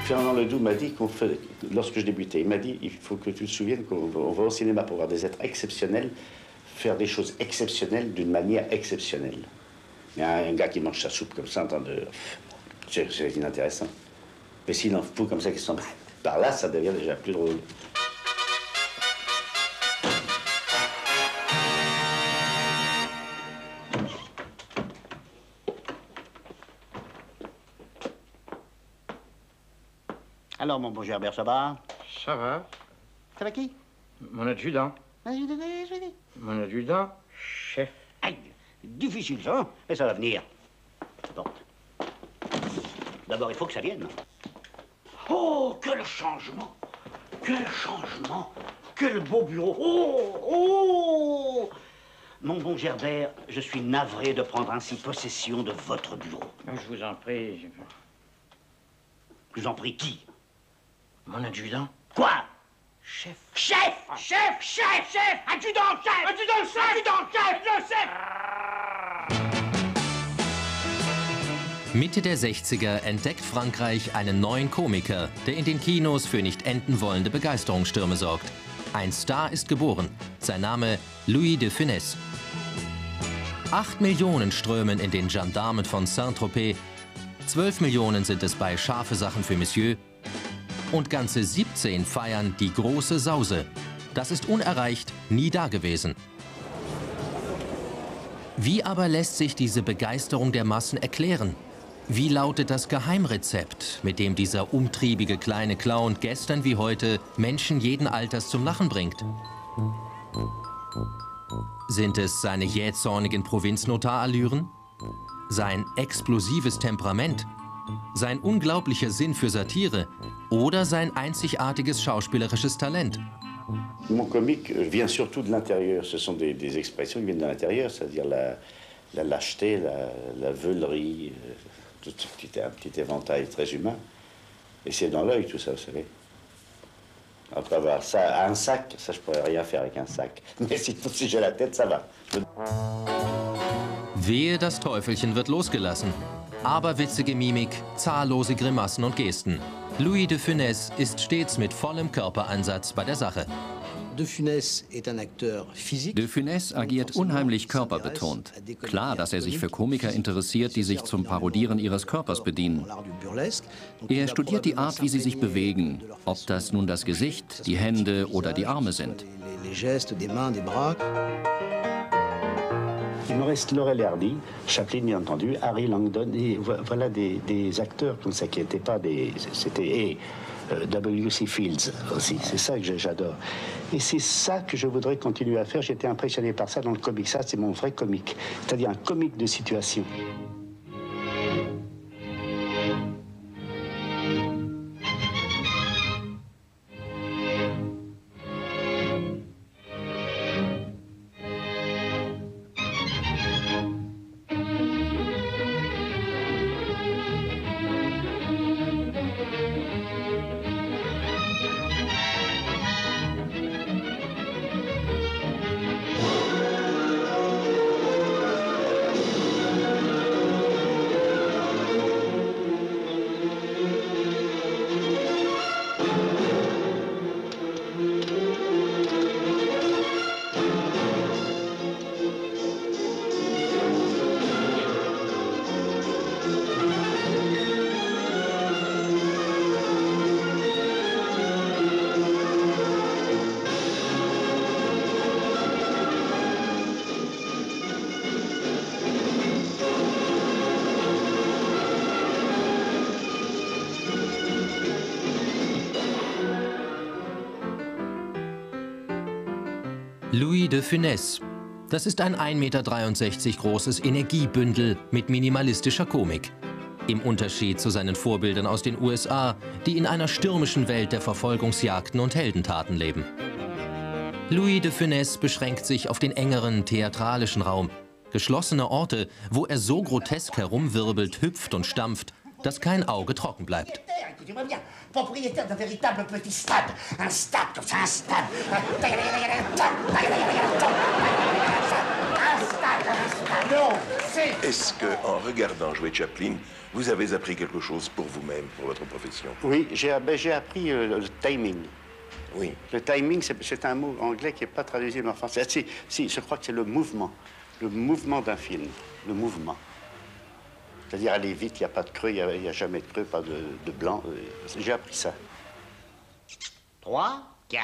Fernand Ledoux m'a dit lorsque je débutais, il m'a dit, il faut que tu te souviennes qu'on va au cinéma pour voir des êtres exceptionnels, faire des choses exceptionnelles d'une manière exceptionnelle. Il y a un gars qui mange sa soupe comme ça en train de... C'est inintéressant. Mais s'il en fout comme ça qui sont par là, ça devient déjà plus drôle. Alors, mon bon Gerbert, ça va? Ça va. Ça va qui? Mon adjudant. Mon adjudant, chef. Aïe, difficile ça, hein? Mais ça va venir. Bon. D'abord, il faut que ça vienne. Oh, quel changement! Quel changement! Quel beau bureau! Oh! Oh! Mon bon Gerbert, je suis navré de prendre ainsi possession de votre bureau. Je vous en prie. Je vous en prie, qui? Mon adjudant. Quoi? Chef. Chef! Chef! Chef! Chef! Adjudant! Chef! Adjudant! Chef! Adjudant! Chef! Le chef! Mitte der 60er entdeckt Frankreich einen neuen Komiker, der in den Kinos für nicht enden wollende Begeisterungsstürme sorgt. Ein Star ist geboren. Sein Name Louis de Funès. 8 Millionen strömen in den Gendarmen von Saint-Tropez. 12 Millionen sind es bei Scharfe Sachen für Monsieur. Und ganze 17 feiern die große Sause. Das ist unerreicht, nie dagewesen. Wie aber lässt sich diese Begeisterung der Massen erklären? Wie lautet das Geheimrezept, mit dem dieser umtriebige kleine Clown gestern wie heute Menschen jeden Alters zum Lachen bringt? Sind es seine jähzornigen Provinznotarallüren? Sein explosives Temperament? Sein unglaublicher Sinn für Satire? Oder sein einzigartiges schauspielerisches Talent? Mon comique vient surtout de l'intérieur. Ce sont des expressions qui viennent de l'intérieur, c'est-à-dire la lâcheté, la veulerie, tout un petit éventail très humain. Et c'est dans l'œil tout ça, vous savez. Après avoir ça, un sac, ça je pourrais rien faire avec un sac. Mais si j'ai la tête, ça va. Wehe, das Teufelchen wird losgelassen. Aberwitzige Mimik, zahllose Grimassen und Gesten. Louis de Funès ist stets mit vollem Körpereinsatz bei der Sache. De Funès agiert unheimlich körperbetont. Klar, dass er sich für Komiker interessiert, die sich zum Parodieren ihres Körpers bedienen. Er studiert die Art, wie sie sich bewegen, ob das nun das Gesicht, die Hände oder die Arme sind. Il me reste Laurel et Hardy, Chaplin bien entendu, Harry Langdon, et voilà des acteurs comme ça qui n'étaient pas des... C'était W.C. Fields aussi, c'est ça que j'adore. Et c'est ça que je voudrais continuer à faire, j'étais impressionné par ça dans le comique, ça c'est mon vrai comique, c'est-à-dire un comique de situation. Louis de Funès. Das ist ein 1,63 Meter großes Energiebündel mit minimalistischer Komik. Im Unterschied zu seinen Vorbildern aus den USA, die in einer stürmischen Welt der Verfolgungsjagden und Heldentaten leben. Louis de Funès beschränkt sich auf den engeren theatralischen Raum. Geschlossene Orte, wo er so grotesk herumwirbelt, hüpft und stampft, dass kein Auge trocken bleibt. Propriétaire d'un véritable petit stade. Un stade comme ça, un stade. Un stade. Non, c'est... Est-ce qu'en regardant jouer Chaplin, vous avez appris quelque chose pour vous-même, pour votre profession? Oui, j'ai appris le timing. Oui. Le timing, c'est un mot anglais qui n'est pas traduisible en français. Si, je crois que c'est le mouvement d'un film, le mouvement. C'est-à-dire aller vite, il n'y a pas de creux, il n'y a jamais de creux, pas de blanc. J'ai appris ça. 3, 4.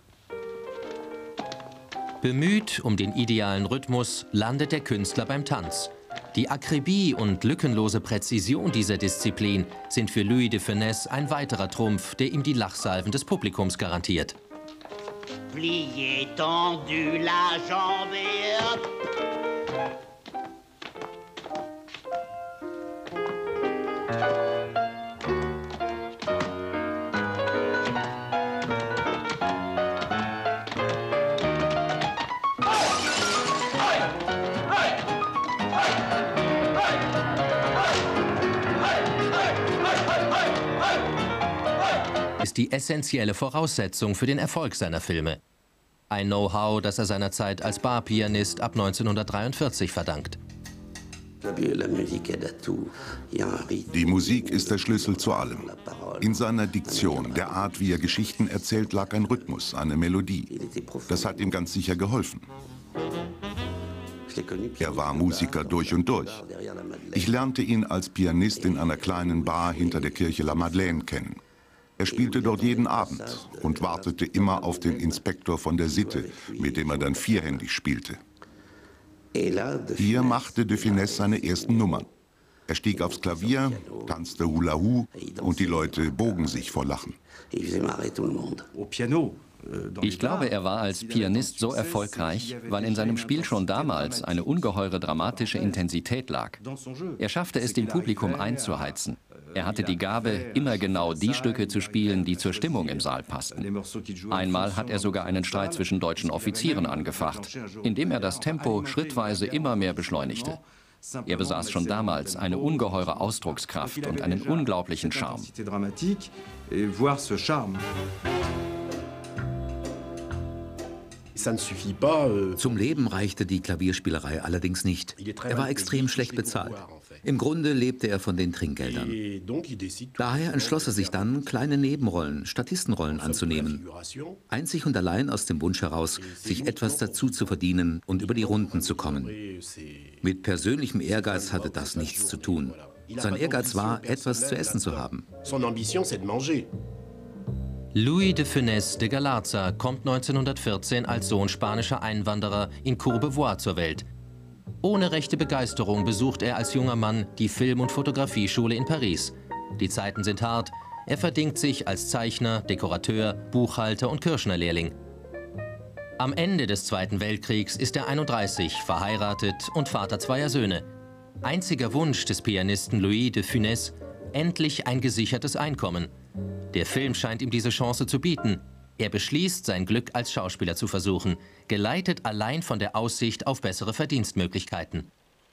Bemüht um den idealen Rhythmus landet der Künstler beim Tanz. Die Akribie und lückenlose Präzision dieser Disziplin sind für Louis de Funès ein weiterer Trumpf, der ihm die Lachsalven des Publikums garantiert. Plié, tendu, la jambe et hop. Ist die essentielle Voraussetzung für den Erfolg seiner Filme. Ein Know-how, das er seiner Zeit als Barpianist ab 1943 verdankt. Die Musik ist der Schlüssel zu allem. In seiner Diktion, der Art, wie er Geschichten erzählt, lag ein Rhythmus, eine Melodie. Das hat ihm ganz sicher geholfen. Er war Musiker durch und durch. Ich lernte ihn als Pianist in einer kleinen Bar hinter der Kirche La Madeleine kennen. Er spielte dort jeden Abend und wartete immer auf den Inspektor von der Sitte, mit dem er dann vierhändig spielte. Hier machte de Funès seine ersten Nummern. Er stieg aufs Klavier, tanzte Hula Hoo und die Leute bogen sich vor Lachen. Ich glaube, er war als Pianist so erfolgreich, weil in seinem Spiel schon damals eine ungeheure dramatische Intensität lag. Er schaffte es, dem Publikum einzuheizen. Er hatte die Gabe, immer genau die Stücke zu spielen, die zur Stimmung im Saal passten. Einmal hat er sogar einen Streit zwischen deutschen Offizieren angefacht, indem er das Tempo schrittweise immer mehr beschleunigte. Er besaß schon damals eine ungeheure Ausdruckskraft und einen unglaublichen Charme. Zum Leben reichte die Klavierspielerei allerdings nicht. Er war extrem schlecht bezahlt. Im Grunde lebte er von den Trinkgeldern. Daher entschloss er sich dann, kleine Nebenrollen, Statistenrollen anzunehmen. Einzig und allein aus dem Wunsch heraus, sich etwas dazu zu verdienen und über die Runden zu kommen. Mit persönlichem Ehrgeiz hatte das nichts zu tun. Sein Ehrgeiz war, etwas zu essen zu haben. Louis de Funès de Galarza kommt 1914 als Sohn spanischer Einwanderer in Courbevoie zur Welt. Ohne rechte Begeisterung besucht er als junger Mann die Film- und Fotografieschule in Paris. Die Zeiten sind hart. Er verdingt sich als Zeichner, Dekorateur, Buchhalter und Kirschnerlehrling. Am Ende des Zweiten Weltkriegs ist er 31, verheiratet und Vater zweier Söhne. Einziger Wunsch des Pianisten Louis de Funès: endlich ein gesichertes Einkommen. Der Film scheint ihm diese Chance zu bieten. Er beschließt, sein Glück als Schauspieler zu versuchen, geleitet allein von der Aussicht auf bessere Verdienstmöglichkeiten.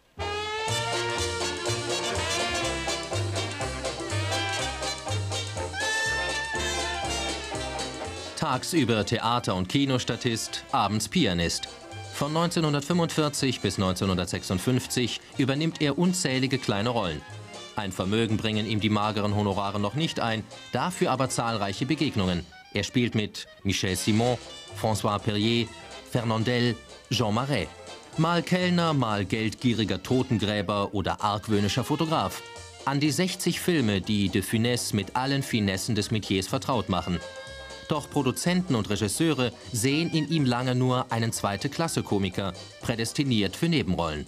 Tagsüber Theater- und Kinostatist, abends Pianist. Von 1945 bis 1956 übernimmt er unzählige kleine Rollen. Ein Vermögen bringen ihm die mageren Honorare noch nicht ein, dafür aber zahlreiche Begegnungen. Er spielt mit Michel Simon, François Perrier, Fernandel, Jean Marais. Mal Kellner, mal geldgieriger Totengräber oder argwöhnischer Fotograf. An die 60 Filme, die de Funès mit allen Finessen des Metiers vertraut machen. Doch Produzenten und Regisseure sehen in ihm lange nur einen Zweite-Klasse-Komiker, prädestiniert für Nebenrollen.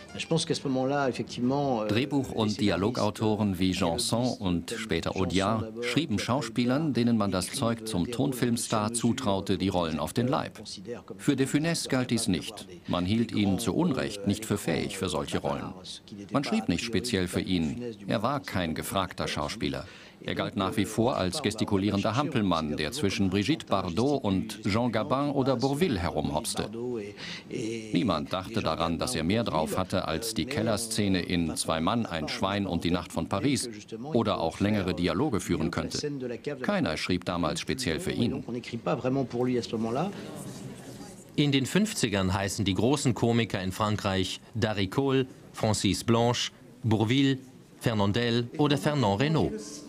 Drehbuch- und Dialogautoren wie Janson und später Audiard schrieben Schauspielern, denen man das Zeug zum Tonfilmstar zutraute, die Rollen auf den Leib. Für de Funès galt dies nicht. Man hielt ihn zu Unrecht nicht für fähig für solche Rollen. Man schrieb nicht speziell für ihn. Er war kein gefragter Schauspieler. Er galt nach wie vor als gestikulierender Hampelmann, der zwischen Brigitte Bardot und Jean Gabin oder Bourvil herumhopste. Niemand dachte daran, dass er mehr drauf hatte als die Kellerszene in Zwei Mann, ein Schwein und die Nacht von Paris oder auch längere Dialoge führen könnte. Keiner schrieb damals speziell für ihn. In den 50ern heißen die großen Komiker in Frankreich Daricole, Francis Blanche, Bourvil, Fernandel oder Fernand Reynaud.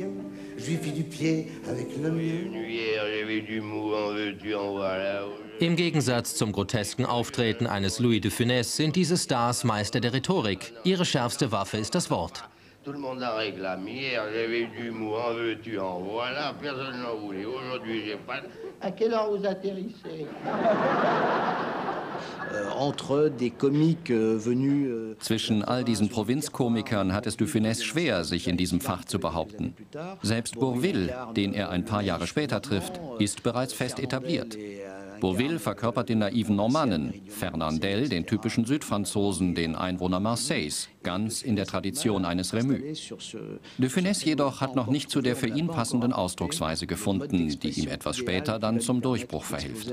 Im Gegensatz zum grotesken Auftreten eines Louis de Funès sind diese Stars Meister der Rhetorik. Ihre schärfste Waffe ist das Wort. Tout le monde a réclamé, hier j'avais du mou, en veux-tu, en voilà, personne n'en voulait. Aujourd'hui, j'ai pas... À quelle heure vous atterrissez? Zwischen all diesen Provinzkomikern hat es de Funès schwer, sich in diesem Fach zu behaupten. Selbst Bourvil, den er ein paar Jahre später trifft, ist bereits fest etabliert. Bourvil verkörpert den naiven Normannen, Fernandel den typischen Südfranzosen, den Einwohner Marseilles, ganz in der Tradition eines Remus. De Funès jedoch hat noch nicht zu der für ihn passenden Ausdrucksweise gefunden, die ihm etwas später dann zum Durchbruch verhilft.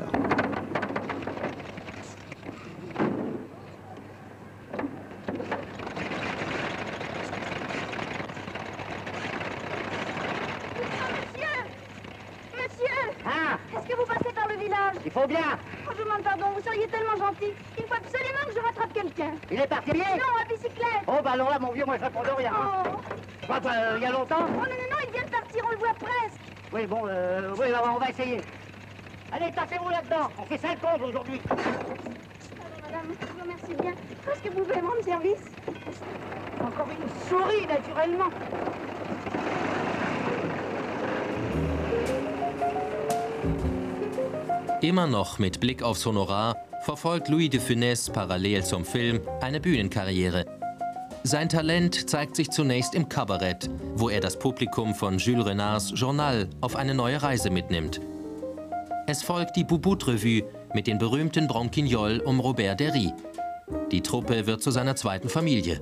Il faut bien. Oh, je demande pardon, vous seriez tellement gentil. Il faut absolument que je rattrape quelqu'un. Il est parti à pied? Non, à bicyclette. Oh, bah alors là, mon vieux, moi je réponds de rien. Oh. Quoi, il y a longtemps? Oh, non, non, non, il vient de partir, on le voit presque. Oui, bon, oui, on va essayer. Allez, tassez-vous là-dedans. On fait 50 aujourd'hui. Alors, madame, je vous remercie bien. Est-ce que vous pouvez me rendre service? Encore une souris, naturellement. Immer noch mit Blick aufs Honorar verfolgt Louis de Funès parallel zum Film eine Bühnenkarriere. Sein Talent zeigt sich zunächst im Kabarett, wo er das Publikum von Jules Renards Journal auf eine neue Reise mitnimmt. Es folgt die Bouboute-Revue mit den berühmten Branquignoles um Robert Derry. Die Truppe wird zu seiner zweiten Familie.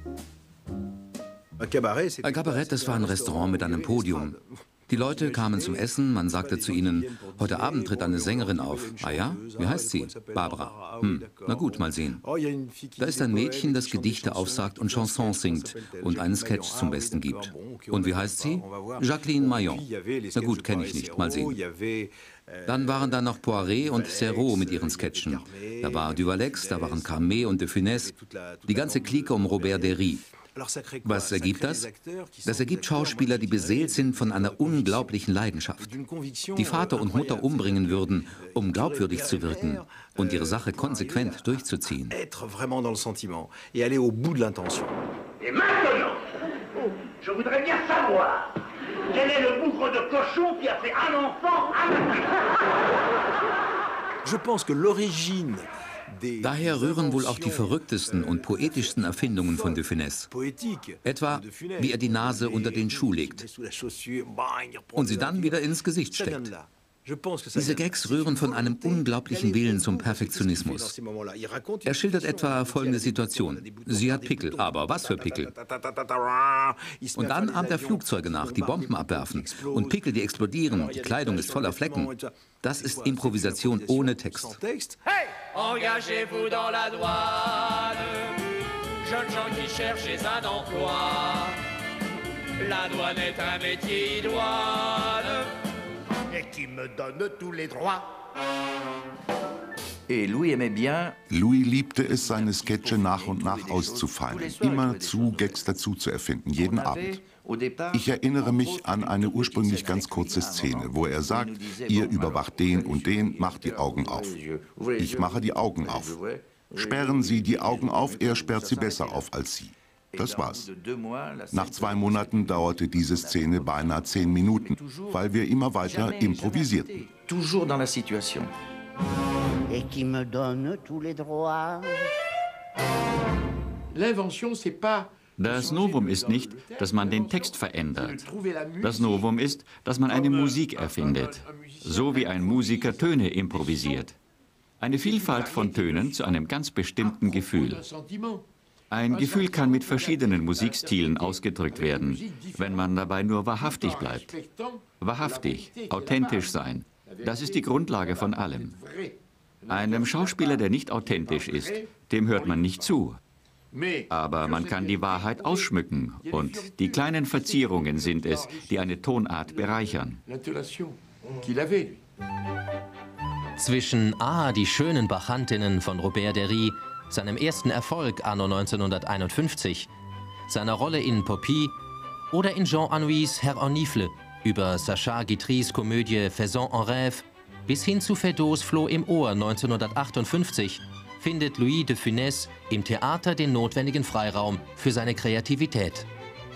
Ein Kabarett, das war ein Restaurant mit einem Podium. Die Leute kamen zum Essen, man sagte zu ihnen, heute Abend tritt eine Sängerin auf. Ah ja? Wie heißt sie? Barbara. Na gut, mal sehen. Da ist ein Mädchen, das Gedichte aufsagt und Chansons singt und einen Sketch zum Besten gibt. Und wie heißt sie? Jacqueline Maillon. Na gut, kenne ich nicht, mal sehen. Dann waren da noch Poiret und Serrault mit ihren Sketchen. Da war Duvalex, da waren Carmé und de Funès, die ganze Clique um Robert Derry. Was ergibt das? Das ergibt Schauspieler, die beseelt sind von einer unglaublichen Leidenschaft, die Vater und Mutter umbringen würden, um glaubwürdig zu wirken und ihre Sache konsequent durchzuziehen. Et maintenant, je voudrais bien savoir, quel est le bougre de cochon qui a fait un enfant à Je pense que l'origine. Daher rühren wohl auch die verrücktesten und poetischsten Erfindungen von de Funès. Etwa, wie er die Nase unter den Schuh legt und sie dann wieder ins Gesicht steckt. Diese Gags rühren von einem unglaublichen Willen zum Perfektionismus. Er schildert etwa folgende Situation. Sie hat Pickel, aber was für Pickel? Und dann ahmt er Flugzeuge nach, die Bomben abwerfen. Und Pickel, die explodieren, die Kleidung ist voller Flecken. Das ist Improvisation ohne Text. Hey! Engagez-vous dans la douane, jeunes gens qui cherchez un emploi. La douane est un métier idoine. Et qui me donne tous les droits. Louis liebte es, seine Sketche nach und nach auszufallen, immer zu Gags dazu zu erfinden, jeden Abend. Ich erinnere mich an eine ursprünglich ganz kurze Szene, wo er sagt, ihr überwacht den und den, macht die Augen auf. Ich mache die Augen auf. Sperren Sie die Augen auf, er sperrt sie besser auf als Sie. Das war's. Nach 2 Monaten dauerte diese Szene beinahe 10 Minuten, weil wir immer weiter improvisierten. Toujours dans la situation. Et qui me donne tous les droits. L'invention, c'est pas. Das Novum ist nicht, dass man den Text verändert. Das Novum ist, dass man eine Musik erfindet, so wie ein Musiker Töne improvisiert. Eine Vielfalt von Tönen zu einem ganz bestimmten Gefühl. Ein Gefühl kann mit verschiedenen Musikstilen ausgedrückt werden, wenn man dabei nur wahrhaftig bleibt. Wahrhaftig, authentisch sein, das ist die Grundlage von allem. Einem Schauspieler, der nicht authentisch ist, dem hört man nicht zu. Aber man kann die Wahrheit ausschmücken und die kleinen Verzierungen sind es, die eine Tonart bereichern. Zwischen die schönen Bacchantinnen von Robert Derry, seinem ersten Erfolg anno 1951, seiner Rolle in Poppy oder in Jean Anouilhs Herr Ornifle über Sacha Guitry's Komödie Faisons un rêve bis hin zu Feydeau's Floh im Ohr 1958 findet Louis de Funès im Theater den notwendigen Freiraum für seine Kreativität.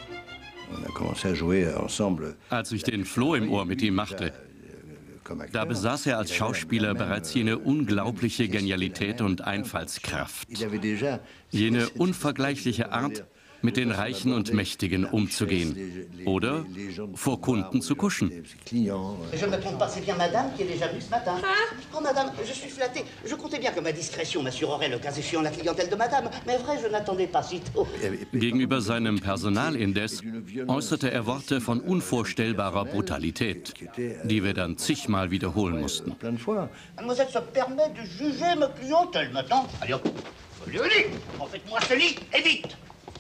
Als ich den Floh im Ohr mit ihm machte, da besaß er als Schauspieler bereits jene unglaubliche Genialität und Einfallskraft, jene unvergleichliche Art, mit den Reichen und Mächtigen umzugehen oder vor Kunden zu kuschen. Je ne me trompe pas, c'est bien madame qui est déjà venue ce matin. Oh madame, je suis flatté. Je comptais bien que ma discrétion m'assurerait le cas échéant la clientèle de madame. Mais vrai, je n'attendais pas si tôt. Gegenüber seinem Personal indes äußerte er Worte von unvorstellbarer Brutalität, die wir dann zigmal wiederholen mussten. Mademoiselle se permet de juger ma clientèle maintenant. Allez hop, allez, faites-moi ce lit et vite.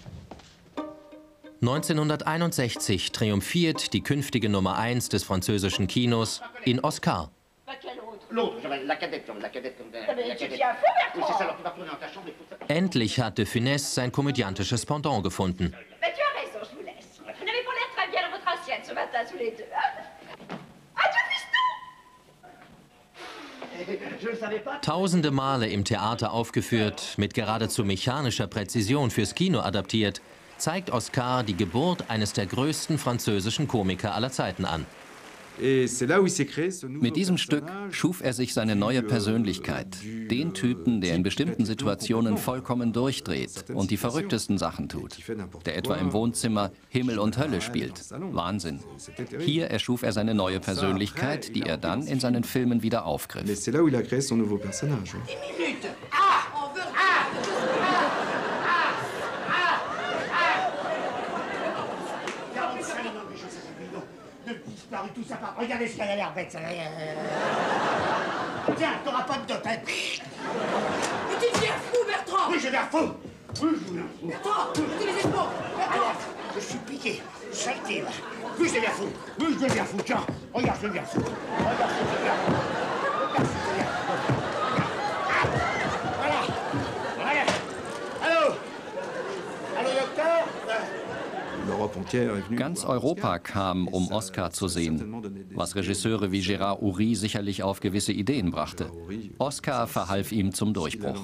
1961 triumphiert die künftige Nummer 1 des französischen Kinos in Oscar. Endlich hat de Funès sein komödiantisches Pendant gefunden. Tausende Male im Theater aufgeführt, mit geradezu mechanischer Präzision fürs Kino adaptiert, zeigt Oscar die Geburt eines der größten französischen Komiker aller Zeiten an. Mit diesem Stück schuf er sich seine neue Persönlichkeit. Den Typen, der in bestimmten Situationen vollkommen durchdreht und die verrücktesten Sachen tut. Der etwa im Wohnzimmer Himmel und Hölle spielt. Wahnsinn. Hier erschuf er seine neue Persönlichkeit, die er dann in seinen Filmen wieder aufgriff. Tout ça part. Regardez ce qu'elle a l'air bête, ça. Tiens, t'auras pas de dot, hein. Mais tu deviens fou, Bertrand! Oui, je deviens fou! Oui, je deviens fou. Bertrand, tu les épaules! Alors, je suis piqué, saleté, là. Oui, je deviens fou. Oui, je deviens fou. Tiens, regarde, je deviens fou. Regarde, je deviens fou. Regarde, je deviens fou. Voilà. Voilà. Allô? Allô, docteur? Ganz Europa kam, um Oscar zu sehen, was Regisseure wie Gérard Houry sicherlich auf gewisse Ideen brachte. Oscar verhalf ihm zum Durchbruch.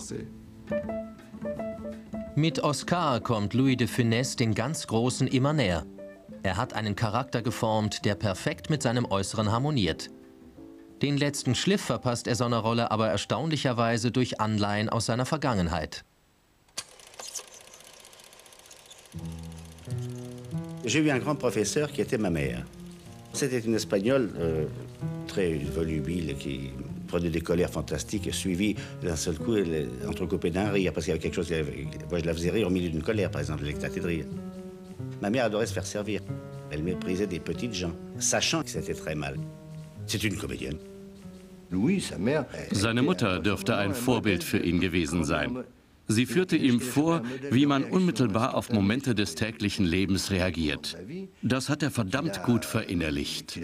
Mit Oscar kommt Louis de Funès den ganz Großen immer näher. Er hat einen Charakter geformt, der perfekt mit seinem Äußeren harmoniert. Den letzten Schliff verpasst er seiner Rolle aber erstaunlicherweise durch Anleihen aus seiner Vergangenheit. J'ai eu un grand professeur qui était ma mère. C'était une Espagnole très volubile qui prenait des colères fantastiques, suivie d'un seul coup, entrecoupée d'un rire, parce qu'il y avait quelque chose. Moi, je la faisais rire au milieu d'une colère, par exemple, elle éclatait de rire. Ma mère adorait se faire servir. Elle méprisait des petites gens, sachant que c'était très mal. C'est une comédienne. Seine Mutter dürfte ein Vorbild für ihn gewesen sein. Sie führte ihm vor, wie man unmittelbar auf Momente des täglichen Lebens reagiert. Das hat er verdammt gut verinnerlicht.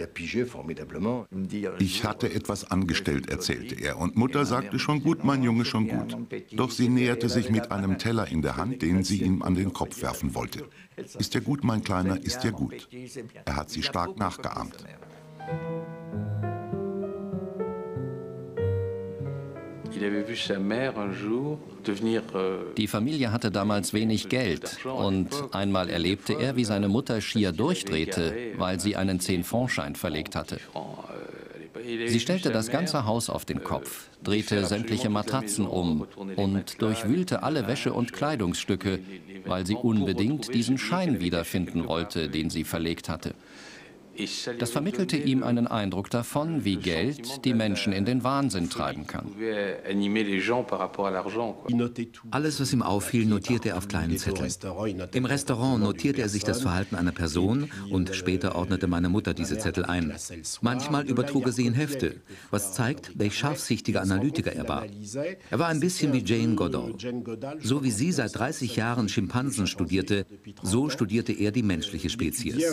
Ich hatte etwas angestellt, erzählte er, und Mutter sagte, schon gut, mein Junge, schon gut. Doch sie näherte sich mit einem Teller in der Hand, den sie ihm an den Kopf werfen wollte. Ist ja gut, mein Kleiner, ist ja gut. Er hat sie stark nachgeahmt. Die Familie hatte damals wenig Geld und einmal erlebte er, wie seine Mutter schier durchdrehte, weil sie einen 10-Franc-Schein verlegt hatte. Sie stellte das ganze Haus auf den Kopf, drehte sämtliche Matratzen um und durchwühlte alle Wäsche- und Kleidungsstücke, weil sie unbedingt diesen Schein wiederfinden wollte, den sie verlegt hatte. Das vermittelte ihm einen Eindruck davon, wie Geld die Menschen in den Wahnsinn treiben kann. Alles, was ihm auffiel, notierte er auf kleinen Zetteln. Im Restaurant notierte er sich das Verhalten einer Person und später ordnete meine Mutter diese Zettel ein. Manchmal übertrug er sie in Hefte, was zeigt, welch scharfsichtiger Analytiker er war. Er war ein bisschen wie Jane Goodall. So wie sie seit 30 Jahren Schimpansen studierte, so studierte er die menschliche Spezies.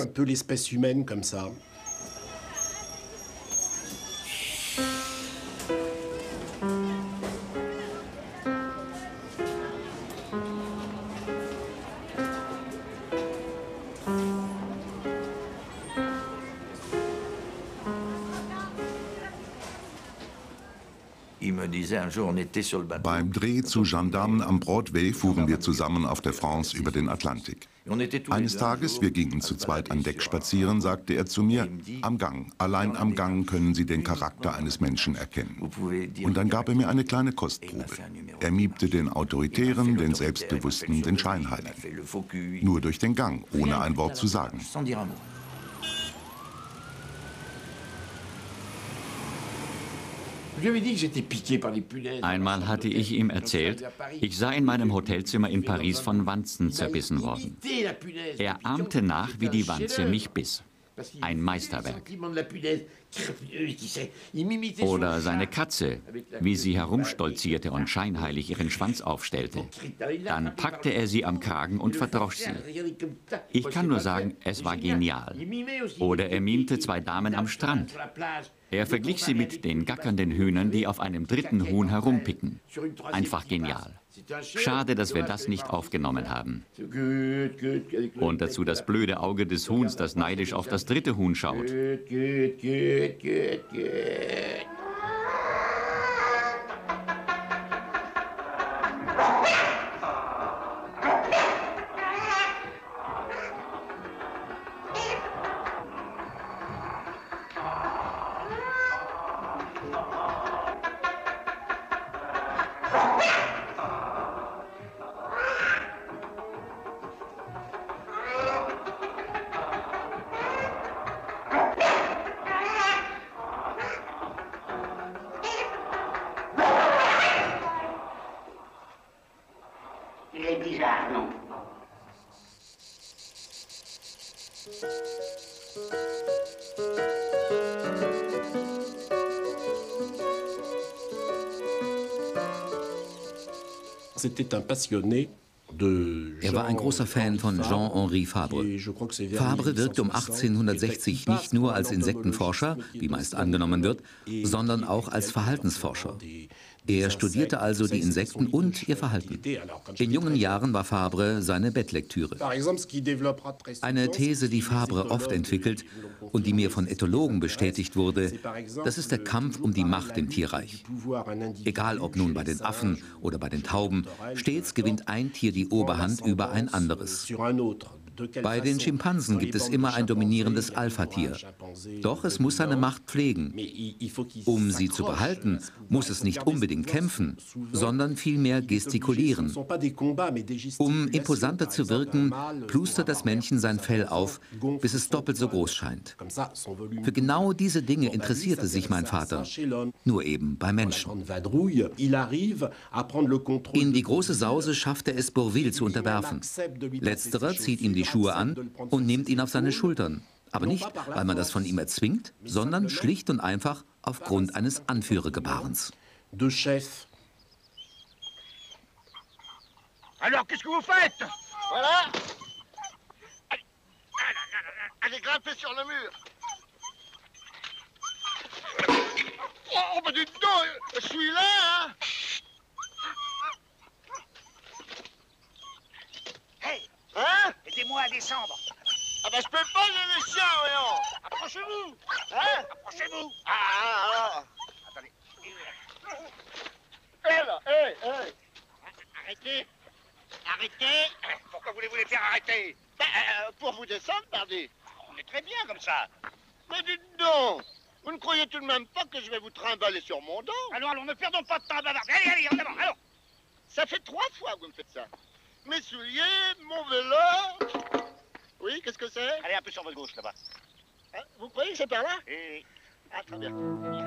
Beim Dreh zu Gendarmen am Broadway fuhren wir zusammen auf der France über den Atlantik. Eines Tages, wir gingen zu zweit an Deck spazieren, sagte er zu mir, am Gang, allein am Gang können Sie den Charakter eines Menschen erkennen. Und dann gab er mir eine kleine Kostprobe. Er miebte den Autoritären, den Selbstbewussten, den Scheinheiligen. Nur durch den Gang, ohne ein Wort zu sagen. Einmal hatte ich ihm erzählt, ich sei in meinem Hotelzimmer in Paris von Wanzen zerbissen worden. Er ahmte nach, wie die Wanze mich biss. Ein Meisterwerk. Oder seine Katze, wie sie herumstolzierte und scheinheilig ihren Schwanz aufstellte. Dann packte er sie am Kragen und verdrosch sie. Ich kann nur sagen, es war genial. Oder er mimte zwei Damen am Strand. Er verglich sie mit den gackernden Hühnern, die auf einem dritten Huhn herumpicken. Einfach genial. Schade, dass wir das nicht aufgenommen haben. Und dazu das blöde Auge des Huhns, das neidisch auf das dritte Huhn schaut. Er war ein großer Fan von Jean-Henri Fabre. Fabre wirkte um 1860 nicht nur als Insektenforscher, wie meist angenommen wird, sondern auch als Verhaltensforscher. Er studierte also die Insekten und ihr Verhalten. In jungen Jahren war Fabre seine Bettlektüre. Eine These, die Fabre oft entwickelt und die mir von Ethologen bestätigt wurde, das ist der Kampf um die Macht im Tierreich. Egal ob nun bei den Affen oder bei den Tauben, stets gewinnt ein Tier die Oberhand über ein anderes. Bei den Schimpansen gibt es immer ein dominierendes Alpha-Tier. Doch es muss seine Macht pflegen. Um sie zu behalten, muss es nicht unbedingt kämpfen, sondern vielmehr gestikulieren. Um imposanter zu wirken, plustert das Männchen sein Fell auf, bis es doppelt so groß scheint. Für genau diese Dinge interessierte sich mein Vater, nur eben bei Menschen. In die große Sause schafft er es, Bourvil zu unterwerfen. Letzterer zieht ihm die Schuhe an und nimmt ihn auf seine Schultern. Aber nicht, weil man das von ihm erzwingt, sondern schlicht und einfach aufgrund eines Anführergebarens. Alors, qu'est-ce que vous faites? Voilà. Allez, grimpez sur le mur. Oh, bah dites donc, je suis là, hein. Hey, hein? Aidez-moi à descendre. Ah bah je peux pas les laisser, voyons. Approchez-vous. Hein? Approchez-vous. Attendez. Hé là, hé. Arrêtez. Arrêtez. Pourquoi voulez-vous les faire arrêter? Pour vous descendre, pardi. On est très bien comme ça. Mais dites donc, vous ne croyez tout de même pas que je vais vous trimballer sur mon dos? Allons, ne perdons pas de temps à bavarder. Allez, en avant, allons. Ça fait 3 fois que vous me faites ça. Mes souliers, mon vélo. Oui, qu'est-ce que c'est? Allez, un peu sur votre gauche, là-bas. Hein, vous croyez que c'est par là? Oui. Ah, très bien.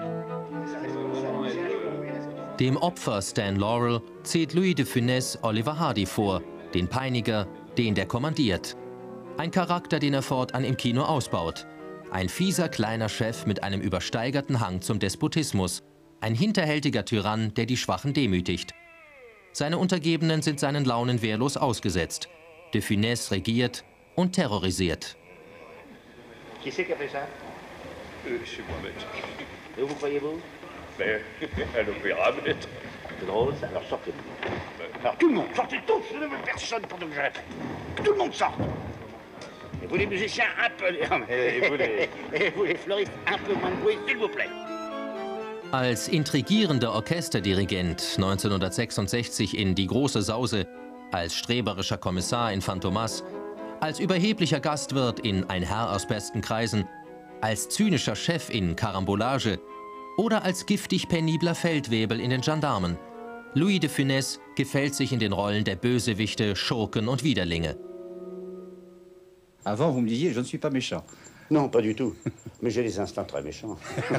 Dem Opfer Stan Laurel zählt Louis de Funès Oliver Hardy vor, den Peiniger, den der kommandiert. Ein Charakter, den er fortan im Kino ausbaut. Ein fieser kleiner Chef mit einem übersteigerten Hang zum Despotismus. Ein hinterhältiger Tyrann, der die Schwachen demütigt. Seine Untergebenen sind seinen Launen wehrlos ausgesetzt. De Funès regiert und terrorisiert. Qui c'est qui a fait ça? C'est moi, maître. Et vous croyez-vous? Mais, un opéra, maître. C'est drôle, ça. Alors sortez-vous. Alors tout le monde, sortez tous, je ne veux personne pendant que je répète. Que tout le monde sorte. Et vous les musiciens, un peu... Et vous les fleuristes, un peu moins de bruit, s'il vous plaît. Als intrigierender Orchesterdirigent 1966 in Die große Sause, als streberischer Kommissar in Phantomas, als überheblicher Gastwirt in Ein Herr aus besten Kreisen, als zynischer Chef in Karambolage oder als giftig penibler Feldwebel in den Gendarmen. Louis de Funès gefällt sich in den Rollen der Bösewichte, Schurken und Widerlinge. Avant, vous me disiez, je ne suis pas méchant. Non, pas du tout. Mais j'ai des instincts très méchants.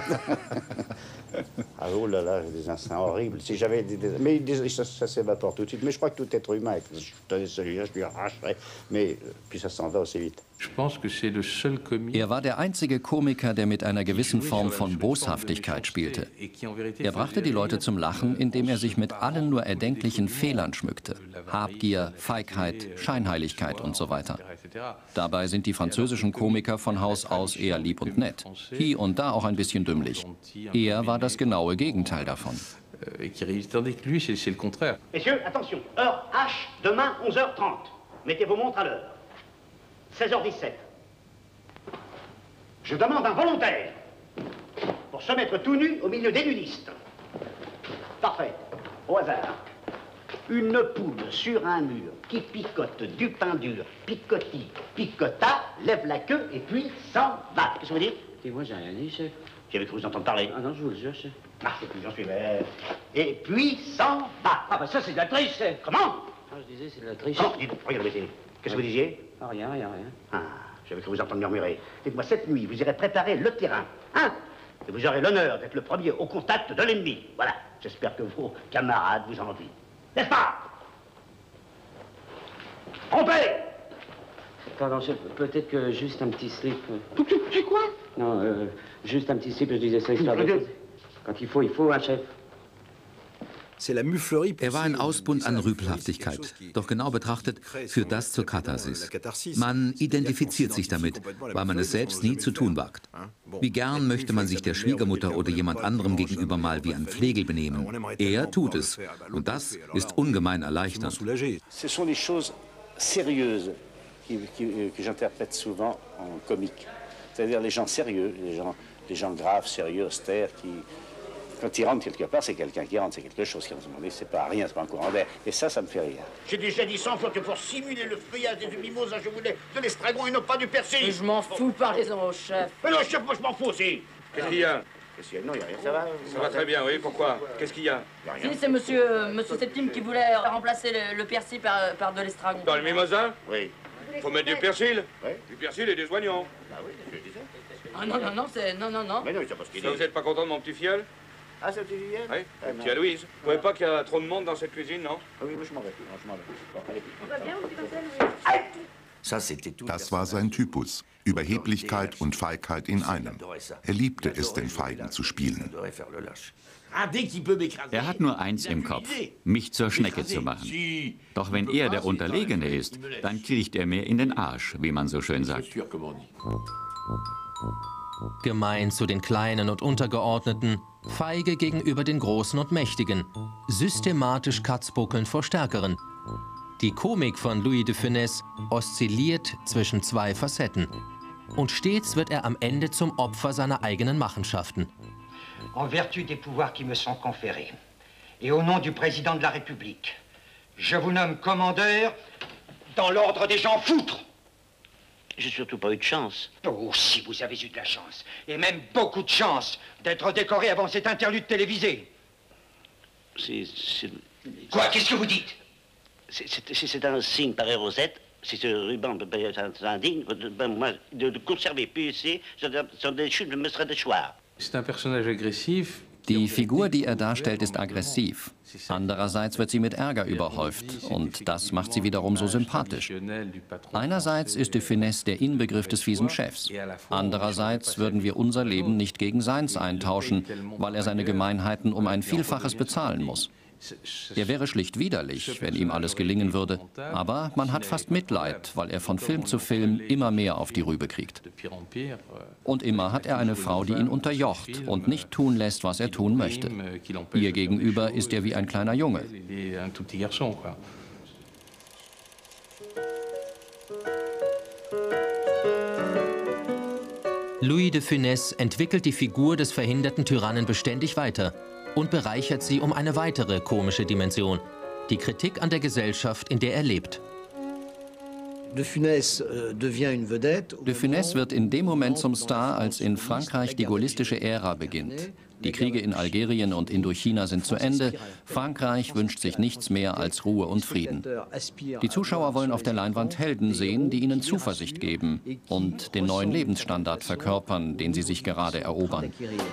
Ah oh là là, j'ai des instincts horribles. Si j'avais mais ça s'évapore tout de suite. Mais je crois que tout être humain, je tenais celui-là, je lui arracherais. Mais puis ça s'en va aussi vite. Er war der einzige Komiker, der mit einer gewissen Form von Boshaftigkeit spielte. Er brachte die Leute zum Lachen, indem er sich mit allen nur erdenklichen Fehlern schmückte. Habgier, Feigheit, Scheinheiligkeit und so weiter. Dabei sind die französischen Komiker von Haus aus eher lieb und nett. Hier und da auch ein bisschen dümmlich. Er war das genaue Gegenteil davon. Messieurs, attention, heure H, demain 11h30. Mettez vos montres à l'heure. 16h17. Je demande un volontaire pour se mettre tout nu au milieu des nudistes. Parfait. Au hasard. Une poule sur un mur qui picote du pain dur, picotis, picota, lève la queue et puis s'en va. Qu'est-ce que vous dites? Et moi, j'ai rien dit, chef. J'avais cru vous entendre parler. Ah non, je vous le jure, chef. Ah, je sais plus, j'en suis vert. Et puis s'en va. Ah, bah ça, c'est de la triche, chef. Comment? Ah, je disais, c'est de la triche. Comment? Dites, regardez, qu'est-ce que vous disiez? Ah, rien. Ah, j'avais cru vous entendre murmurer. Dites-moi, cette nuit, vous irez préparer le terrain, hein? Et vous aurez l'honneur d'être le premier au contact de l'ennemi. Voilà. J'espère que vos camarades vous envient. N'est-ce pas? Trompez! Pardon, chef, peut-être que juste un petit slip. C'est quoi? Non, juste un petit slip, je disais ça histoire de... Quand il faut, un chef. Er war ein Ausbund an Rüpelhaftigkeit, doch genau betrachtet führt das zur Katharsis. Man identifiziert sich damit, weil man es selbst nie zu tun wagt. Wie gern möchte man sich der Schwiegermutter oder jemand anderem gegenüber mal wie ein Flegel benehmen. Er tut es, und das ist ungemein erleichternd. Ce sont des choses sérieuses que j'interprète souvent en comique. C'est-à-dire les gens sérieux, les gens graves, sérieux, austères, qui... Quand ils rentrent quelque part, c'est quelqu'un qui rentre, c'est quelque chose qui rentre. C'est pas rien, c'est pas un courant d'air. Et ça me fait rire. J'ai déjà dit 100 fois que pour simuler le feuillage des mimosas, je voulais de l'estragon et non pas du persil. Mais je m'en fous, parlez-en au chef. Mais non, chef, moi je m'en fous aussi. Qu'est-ce qu'il y a? Non, il n'y a rien, ça va. Ça va très bien, oui, pourquoi? Qu'est-ce qu'il y a? Si, c'est monsieur Septime qui voulait remplacer le persil par de l'estragon. Dans le mimosa? Oui. Faut mettre du persil? Oui. Du persil et des oignons. Ah oui, c'est ce que je disais. Ah non, c'est... Non. Mais non, c'est pas ce qu'il dit. Ça, vous n'êtes pas content de mon petit fiel? Ah, c'est le petit Julien? Oui, petit Aloïse. Vous ne trouvez pas qu'il y a trop de monde dans cette cuisine, non? Ah oui, moi je m'en vais. Non, je m'en vais. Bon, allez. On va bien, mon petit Marcel, oui. Das war sein Typus. Überheblichkeit und Feigheit in einem. Er liebte es, den Feigen zu spielen. Er hat nur eins im Kopf, mich zur Schnecke zu machen. Doch wenn er der Unterlegene ist, dann kriecht er mir in den Arsch, wie man so schön sagt. Gemein zu den Kleinen und Untergeordneten, feige gegenüber den Großen und Mächtigen, systematisch katzbuckelnd vor Stärkeren. Die Komik von Louis de Funès oszilliert zwischen zwei Facetten. Und stets wird er am Ende zum Opfer seiner eigenen Machenschaften. En vertu des pouvoirs qui me sont conférés, et au nom du président de la République, je vous nomme commandeur dans l'ordre des gens foutres. J'ai surtout pas eu de chance. Oh, si vous avez eu de la chance, et même beaucoup de chance, d'être décoré avant cette interlude télévisée. Quoi? Qu'est-ce que vous dites? C'est un signe par Rosette. Si ce ruban est indigne, moi, de conserver. Puis c'est des chutes de Mestre de Choir. C'est un personnage agressif. Die Figur, die er darstellt, ist aggressiv. Andererseits wird sie mit Ärger überhäuft und das macht sie wiederum so sympathisch. Einerseits ist de Funès der Inbegriff des fiesen Chefs. Andererseits würden wir unser Leben nicht gegen seins eintauschen, weil er seine Gemeinheiten um ein Vielfaches bezahlen muss. Er wäre schlicht widerlich, wenn ihm alles gelingen würde. Aber man hat fast Mitleid, weil er von Film zu Film immer mehr auf die Rübe kriegt. Und immer hat er eine Frau, die ihn unterjocht und nicht tun lässt, was er tun möchte. Ihr gegenüber ist er wie ein kleiner Junge. Louis de Funès entwickelt die Figur des verhinderten Tyrannen beständig weiter und bereichert sie um eine weitere komische Dimension, die Kritik an der Gesellschaft, in der er lebt. De Funès wird in dem Moment zum Star, als in Frankreich die gaullistische Ära beginnt. Die Kriege in Algerien und Indochina sind zu Ende. Frankreich wünscht sich nichts mehr als Ruhe und Frieden. Die Zuschauer wollen auf der Leinwand Helden sehen, die ihnen Zuversicht geben und den neuen Lebensstandard verkörpern, den sie sich gerade erobern.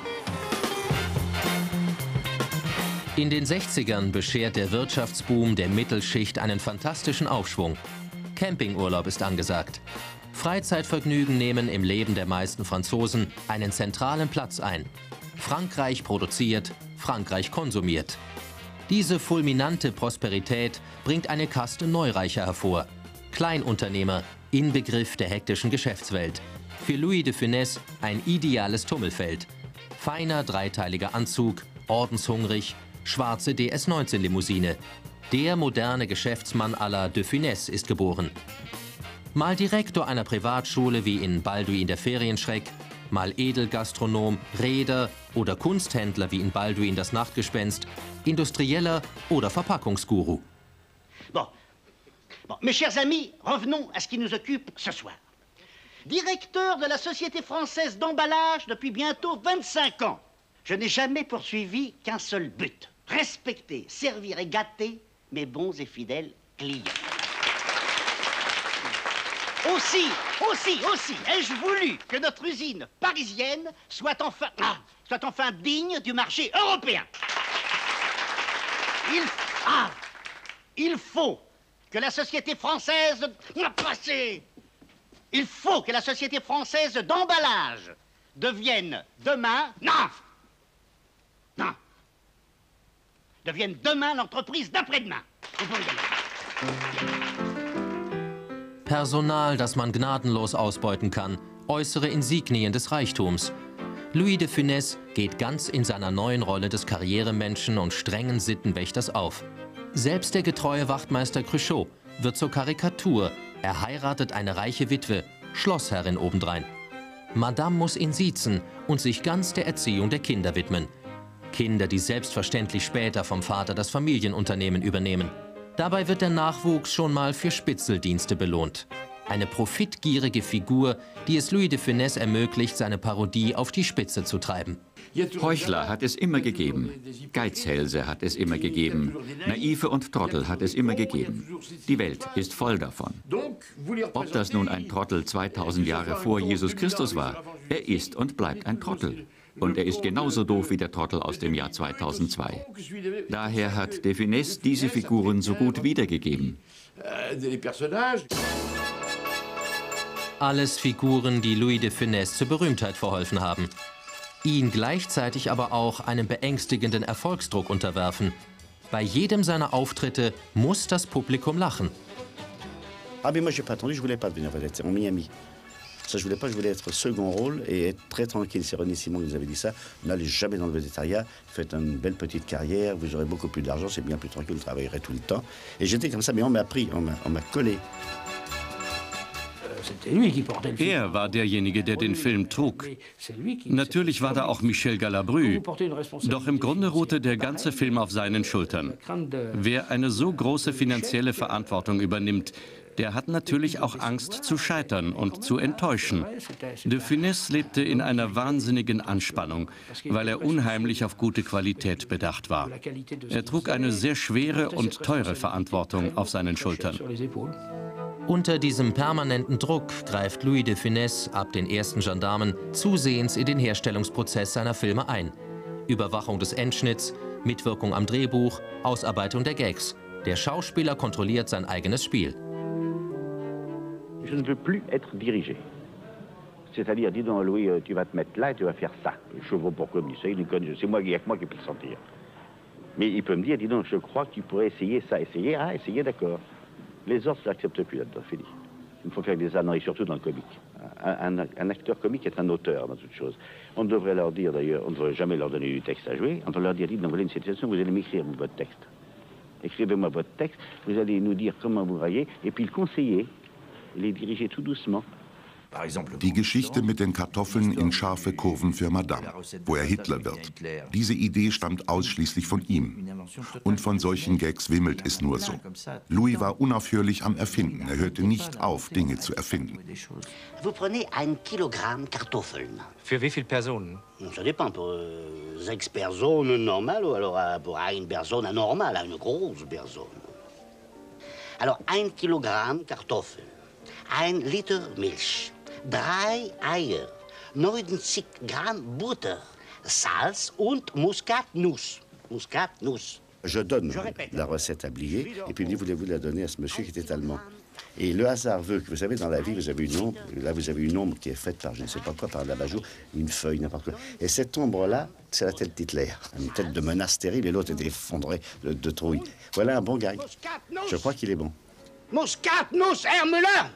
In den 60ern beschert der Wirtschaftsboom der Mittelschicht einen fantastischen Aufschwung. Campingurlaub ist angesagt. Freizeitvergnügen nehmen im Leben der meisten Franzosen einen zentralen Platz ein. Frankreich produziert, Frankreich konsumiert. Diese fulminante Prosperität bringt eine Kaste Neureicher hervor. Kleinunternehmer, Inbegriff der hektischen Geschäftswelt. Für Louis de Funès ein ideales Tummelfeld. Feiner dreiteiliger Anzug, ordenshungrig, schwarze DS-19-Limousine. Der moderne Geschäftsmann à la de Funès ist geboren. Mal Direktor einer Privatschule wie in Balduin der Ferienschreck, mal Edelgastronom, Reeder oder Kunsthändler wie in Balduin das Nachtgespenst, Industrieller oder Verpackungsguru. Bon, mes chers amis, revenons à ce qui nous occupe ce soir. Directeur de la Société Française d'Emballage depuis bientôt 25 ans, je n'ai jamais poursuivi qu'un seul but. Respecter, servir et gâter mes bons et fidèles clients. Aussi ai-je voulu que notre usine parisienne soit enfin digne du marché européen. Il faut que la société française... Il faut que la société française d'emballage devienne demain... devienne demain l'entreprise d'après-demain. Personal, das man gnadenlos ausbeuten kann, äußere Insignien des Reichtums. Louis de Funès geht ganz in seiner neuen Rolle des Karrieremenschen und strengen Sittenwächters auf. Selbst der getreue Wachtmeister Cruchot wird zur Karikatur. Er heiratet eine reiche Witwe, Schlossherrin obendrein. Madame muss ihn siezen und sich ganz der Erziehung der Kinder widmen. Kinder, die selbstverständlich später vom Vater das Familienunternehmen übernehmen. Dabei wird der Nachwuchs schon mal für Spitzeldienste belohnt. Eine profitgierige Figur, die es Louis de Funès ermöglicht, seine Parodie auf die Spitze zu treiben. Heuchler hat es immer gegeben. Geizhälse hat es immer gegeben. Naive und Trottel hat es immer gegeben. Die Welt ist voll davon. Ob das nun ein Trottel 2000 Jahre vor Jesus Christus war, er ist und bleibt ein Trottel. Und er ist genauso doof wie der Trottel aus dem Jahr 2002. Daher hat de Funès diese Figuren so gut wiedergegeben. Alles Figuren, die Louis de Funès zur Berühmtheit verholfen haben. Ihn gleichzeitig aber auch einem beängstigenden Erfolgsdruck unterwerfen. Bei jedem seiner Auftritte muss das Publikum lachen. Ah, mais moi, j'ai pas attendu, je voulais pas devenir vedette, c'est mon Miami. Ça, je voulais être second rôle et être très tranquille. C'est René Simon qui nous avait dit ça. N'allez jamais dans le vedettariat, faites une belle petite carrière, vous aurez beaucoup plus d'argent, c'est bien plus tranquille, vous travaillerez tout le temps. Et j'étais comme ça, mais on m'a pris, on m'a collé. Er war derjenige, der den Film trug. Natürlich war da auch Michel Galabru. Doch im Grunde ruhte der ganze Film auf seinen Schultern. Wer eine so große finanzielle Verantwortung übernimmt, der hat natürlich auch Angst zu scheitern und zu enttäuschen. De Funès lebte in einer wahnsinnigen Anspannung, weil er unheimlich auf gute Qualität bedacht war. Er trug eine sehr schwere und teure Verantwortung auf seinen Schultern. Unter diesem permanenten Druck greift Louis de Funès ab den ersten Gendarmen zusehends in den Herstellungsprozess seiner Filme ein. Überwachung des Endschnitts, Mitwirkung am Drehbuch, Ausarbeitung der Gags. Der Schauspieler kontrolliert sein eigenes Spiel. Je ne veux plus être dirigé. C'est-à-dire, dis donc, Louis, tu vas te mettre là et tu vas faire ça. Je vois pourquoi il me dit ça, il déconne, c'est moi, il y a que moi qui peux le sentir. Mais il peut me dire, dis donc, je crois que tu pourrais essayer ça, essayer, d'accord. Les autres, je n'accepte plus là-dedans, fini. Il faut faire des âneries, surtout dans le comique. Un acteur comique est un auteur dans toute chose. On devrait leur dire, d'ailleurs, on ne devrait jamais leur donner du texte à jouer, on devrait leur dire, dis donc, voilà une situation, vous allez m'écrire votre texte. Écrivez-moi votre texte, vous allez nous dire comment vous voyez, et puis le conseiller, les diriger tout doucement Die Geschichte mit den Kartoffeln in scharfe Kurven für Madame, wo er Hitler wird. Diese Idee stammt ausschließlich von ihm. Und von solchen Gags wimmelt es nur so. Louis war unaufhörlich am Erfinden. Er hörte nicht auf, Dinge zu erfinden. Vous prenez 1 Kilogramm Kartoffeln. Für wie viele Personen? Ça dépend. Pour 6 personnes normales ou alors pour une personne anormale, une grosse personne. Alors 1 Kilogramm Kartoffeln, 1 Liter Milch, 3 Eier, 90 Gramm Butter, Salz und Muskatnuss. Muskatnuss. Je donne la recette à Blier, et puis il me dit, voulez-vous la donner à ce monsieur qui était allemand? Et le hasard veut que, vous savez, dans la vie, vous avez une ombre. Là, vous avez une ombre qui est faite par, je ne sais pas quoi, par un abat-jour, une feuille, n'importe quoi. Et cette ombre-là, c'est la tête d'Hitler. Une tête de menace terrible, et l'autre était effondré de trouille. Voilà un bon gag. Je crois qu'il est bon. Muskatnuss, Herr Müller!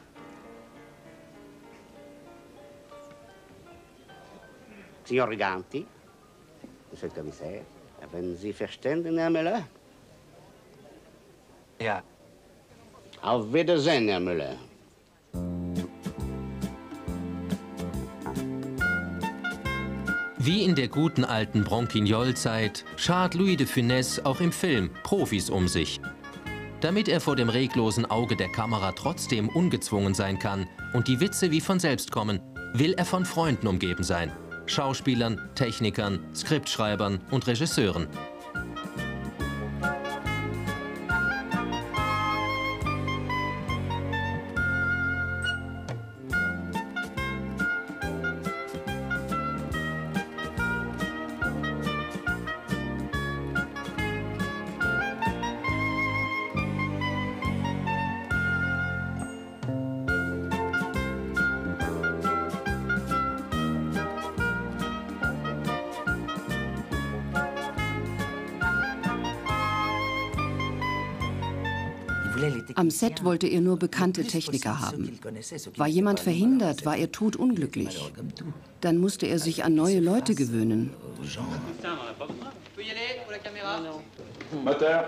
Signor Riganti, Monsieur le Commissaire, haben Sie verstanden, Herr Müller? Ja. Auf Wiedersehen, Herr Müller. Wie in der guten alten Bronquignol-Zeit schart Louis de Funès auch im Film Profis um sich. Damit er vor dem reglosen Auge der Kamera trotzdem ungezwungen sein kann und die Witze wie von selbst kommen, will er von Freunden umgeben sein. Schauspielern, Technikern, Skriptschreibern und Regisseuren. Am Set wollte er nur bekannte Techniker haben. War jemand verhindert, war er totunglücklich. Dann musste er sich an neue Leute gewöhnen. Moteur.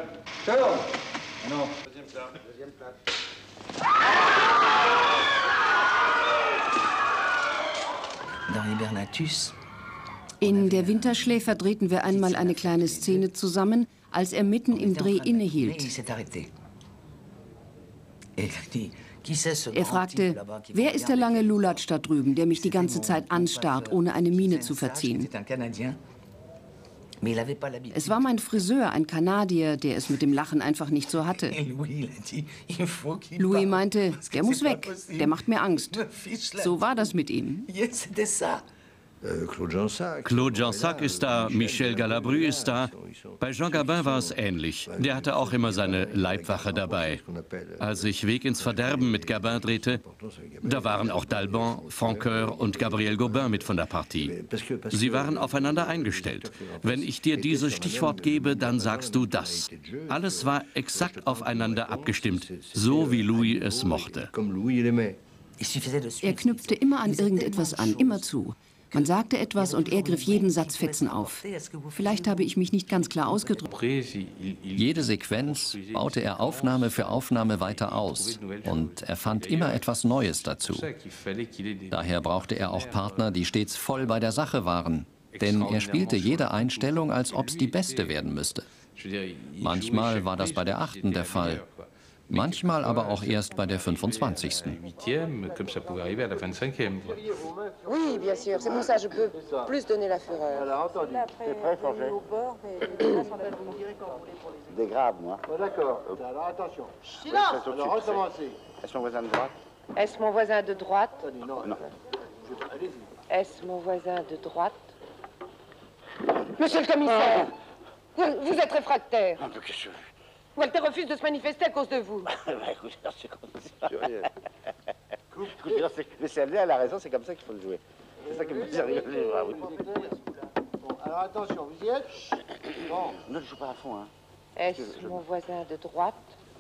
In Der Winterschläfer drehten wir einmal eine kleine Szene zusammen, als er mitten im Dreh innehielt. Er fragte, wer ist der lange Lulatsch da drüben, der mich die ganze Zeit anstarrt, ohne eine Miene zu verziehen? Es war mein Friseur, ein Kanadier, der es mit dem Lachen einfach nicht so hatte. Louis meinte, der muss weg, der macht mir Angst. So war das mit ihm. Claude Jansac ist da, Michel Galabru ist da. Bei Jean Gabin war es ähnlich. Der hatte auch immer seine Leibwache dabei. Als ich Weg ins Verderben mit Gabin drehte, da waren auch d'Alban, Francoeur und Gabriel Gobin mit von der Partie. Sie waren aufeinander eingestellt. Wenn ich dir dieses Stichwort gebe, dann sagst du das. Alles war exakt aufeinander abgestimmt, so wie Louis es mochte. Er knüpfte immer an irgendetwas an, immerzu. Man sagte etwas und er griff jeden Satzfetzen auf. Vielleicht habe ich mich nicht ganz klar ausgedrückt. Jede Sequenz baute er Aufnahme für Aufnahme weiter aus und er fand immer etwas Neues dazu. Daher brauchte er auch Partner, die stets voll bei der Sache waren, denn er spielte jede Einstellung, als ob es die beste werden müsste. Manchmal war das bei der 8. der Fall. Manchmal aber auch erst bei der 25. Oui, bien sûr. C'est pour ça que je peux plus donner la fureur. T'es prêt, Forget? Des graves, moi. D'accord. Alors attention. Silence! Alors recommencez. Est-ce mon voisin de droite? Est-ce mon voisin de droite? Non. Est-ce mon voisin de droite? Monsieur le commissaire, vous êtes réfractaire. Walter refuse de se manifester à cause de vous. Écoute, c'est comme ça. Mais celle-là, elle a raison, c'est comme ça qu'il faut le jouer. C'est ça qui me fait rigoler. Ah, oui. Bon, alors attention, vous y êtes? Bon. Ne le joue pas à fond, hein. Est-ce mon voisin de droite?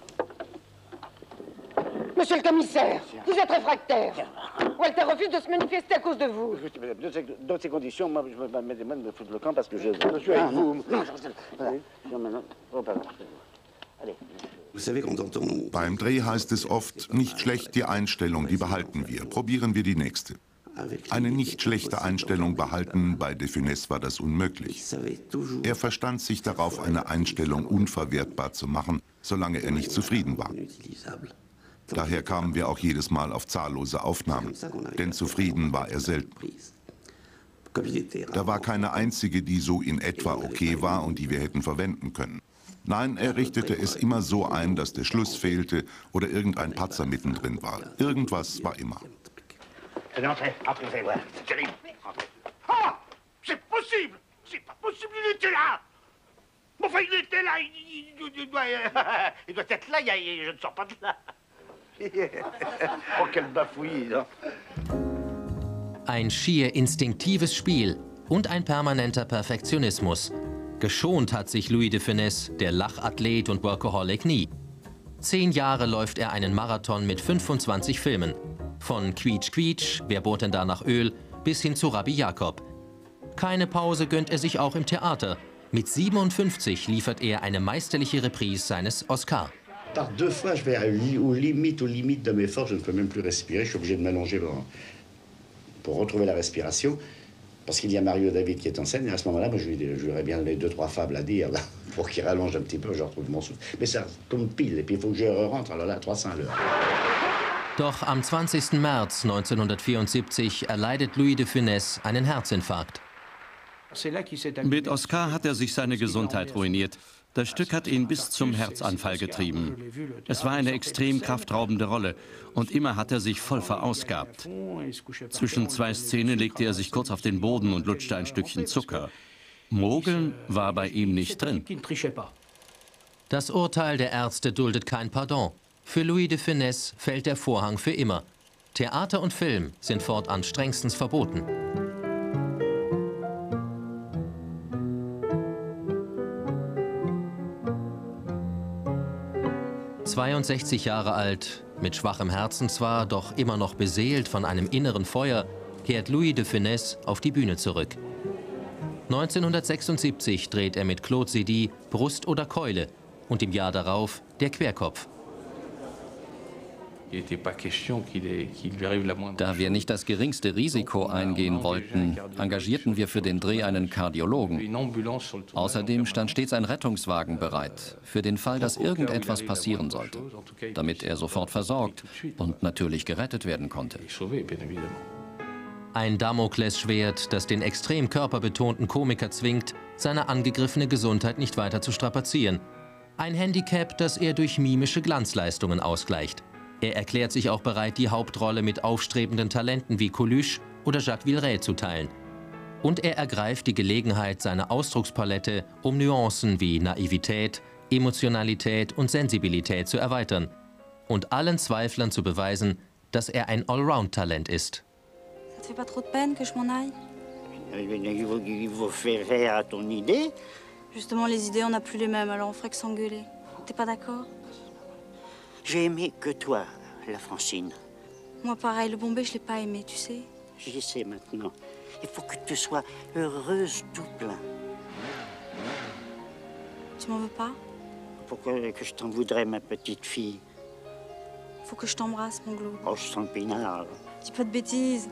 Monsieur le commissaire, vous êtes réfractaire. Walter refuse de se manifester à cause de vous. Dans ces conditions, moi, je me mets des mains de me foutre le camp parce que je suis avec vous. Non, non, pardon. Allez. Beim Dreh heißt es oft, nicht schlecht die Einstellung, die behalten wir, probieren wir die nächste. Eine nicht schlechte Einstellung behalten, bei de Funès war das unmöglich. Er verstand sich darauf, eine Einstellung unverwertbar zu machen, solange er nicht zufrieden war. Daher kamen wir auch jedes Mal auf zahllose Aufnahmen, denn zufrieden war er selten. Da war keine einzige, die so in etwa okay war und die wir hätten verwenden können. Nein, er richtete es immer so ein, dass der Schluss fehlte oder irgendein Patzer mittendrin war. Irgendwas war immer. Entrez, entrez, vous allez voir. C'est terrible. Entrez. Ah! C'est possible! C'est pas possible, il était là! Enfin, il était là, il doit être là, je ne sors pas de là. Oh, quel bafouillis, non? Ein schier instinktives Spiel und ein permanenter Perfektionismus. Geschont hat sich Louis de Funès, der Lachathlet und Workaholic, nie. 10 Jahre läuft er einen Marathon mit 25 Filmen. Von Quietsch Quietsch, Wer bohrt denn da nach Öl, bis hin zu Rabbi Jacob. Keine Pause gönnt er sich auch im Theater. Mit 57 liefert er eine meisterliche Reprise seines Oscar. Par 2 fois, je vais aux limites de mes forces, je ne peux même plus respirer, je suis obligé de m'allonger pour retrouver la respiration. Parce qu'il y a Mario David qui est en scène, et à ce moment-là, moi, je lui aurais bien les 2-3 fables à dire, là, pour qu'il rallonge un petit peu, je retrouve mon souffle. Mais ça tombe pile, et puis il faut que je rentre, alors là, 300 à l'heure. Doch am 20. März 1974 erleidet Louis de Funès einen Herzinfarkt. Mit Oscar hat er sich seine Gesundheit ruiniert. Das Stück hat ihn bis zum Herzanfall getrieben. Es war eine extrem kraftraubende Rolle und immer hat er sich voll verausgabt. Zwischen 2 Szenen legte er sich kurz auf den Boden und lutschte ein Stückchen Zucker. Mogeln war bei ihm nicht drin. Das Urteil der Ärzte duldet kein Pardon. Für Louis de Funès fällt der Vorhang für immer. Theater und Film sind fortan strengstens verboten. »62 Jahre alt, mit schwachem Herzen zwar, doch immer noch beseelt von einem inneren Feuer, kehrt Louis de Funès auf die Bühne zurück. 1976 dreht er mit Claude Zidi Brust oder Keule und im Jahr darauf Der Querkopf. Da wir nicht das geringste Risiko eingehen wollten, engagierten wir für den Dreh einen Kardiologen. Außerdem stand stets ein Rettungswagen bereit, für den Fall, dass irgendetwas passieren sollte, damit er sofort versorgt und natürlich gerettet werden konnte. Ein Damoklesschwert, das den extrem körperbetonten Komiker zwingt, seine angegriffene Gesundheit nicht weiter zu strapazieren. Ein Handicap, das er durch mimische Glanzleistungen ausgleicht. Er erklärt sich auch bereit, die Hauptrolle mit aufstrebenden Talenten wie Coluche oder Jacques Villeray zu teilen. Und er ergreift die Gelegenheit, seine Ausdruckspalette um Nuancen wie Naivität, Emotionalität und Sensibilität zu erweitern und allen Zweiflern zu beweisen, dass er ein Allround-Talent ist. Ça te fait pas trop de peine que je m'en aille? Il vous fait faire à ton idée. Justement, les idées, on n'a plus les mêmes, alors on ferait que s'engueuler. T'es pas d'accord? J'ai aimé que toi, la Francine. Moi, pareil, le Bombay, je l'ai pas aimé, tu sais. Je sais maintenant. Il faut que tu sois heureuse tout plein. Tu m'en veux pas? Pourquoi que je t'en voudrais, ma petite fille? Faut que je t'embrasse, mon Glo. Oh, je sens le pinard. Dis pas de bêtises.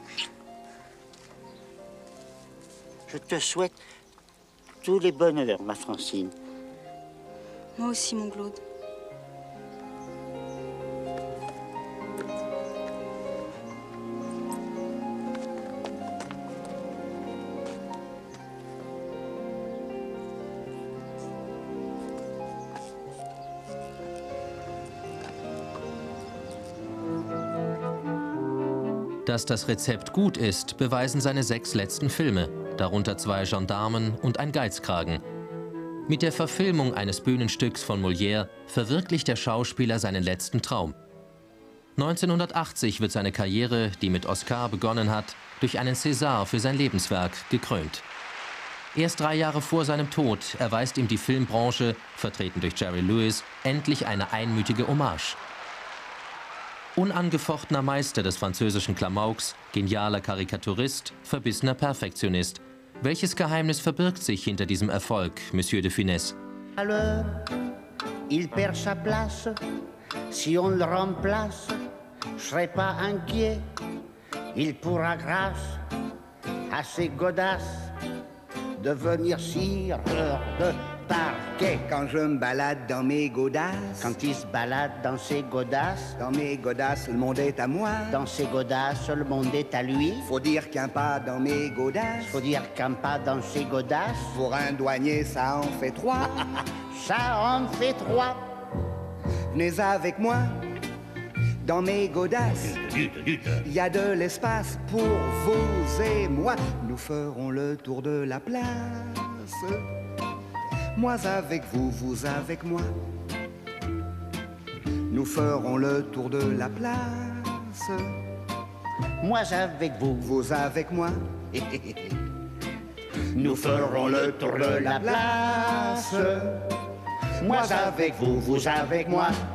Je te souhaite tous les bonheurs, ma Francine. Moi aussi, mon Claude. Dass das Rezept gut ist, beweisen seine 6 letzten Filme, darunter 2 Gendarmen und ein Geizkragen. Mit der Verfilmung eines Bühnenstücks von Molière verwirklicht der Schauspieler seinen letzten Traum. 1980 wird seine Karriere, die mit Oscar begonnen hat, durch einen César für sein Lebenswerk gekrönt. Erst 3 Jahre vor seinem Tod erweist ihm die Filmbranche, vertreten durch Jerry Lewis, endlich eine einmütige Hommage. Unangefochtener Meister des französischen Klamauks, genialer Karikaturist, verbissener Perfektionist. Welches Geheimnis verbirgt sich hinter diesem Erfolg, Monsieur de Funès? Alors, il perd sa place. Si on le remplace, je serai pas inquiet. Il pourra, grâce à ses godasses, devenir sire de parquet. Quand je me balade dans mes godasses. Quand il se balade dans ses godasses. Dans mes godasses, le monde est à moi. Dans ses godasses, le monde est à lui. Faut dire qu'un pas dans mes godasses. Faut dire qu'un pas dans ses godasses. Pour un douanier, ça en fait 3. Ça en fait 3. Venez avec moi dans mes godasses. Il y a de l'espace pour vous et moi. Nous ferons le tour de la place. Moi avec vous, vous avec moi. Nous ferons le tour de la place. Moi avec vous, vous avec moi. Nous ferons le tour de la place. Moi avec vous, vous avec moi.